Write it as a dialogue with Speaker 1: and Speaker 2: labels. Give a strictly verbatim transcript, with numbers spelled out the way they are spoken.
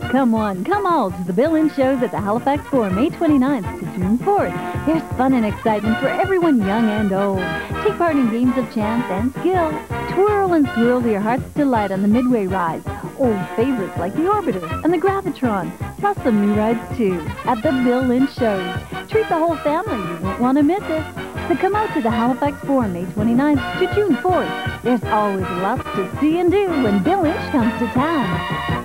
Speaker 1: Come one, come all to the Bill Lynch shows at the Halifax Four, May twenty-ninth to June fourth. There's fun and excitement for everyone young and old. Take part in games of chance and skill. Twirl and swirl to your heart's delight on the Midway rides. Old favorites like the Orbiter and the Gravitron, plus some new rides too, at the Bill Lynch shows. Treat the whole family, you won't want to miss it. So come out to the Halifax Four, May twenty-ninth to June fourth. There's always lots to see and do when Bill Lynch comes to town.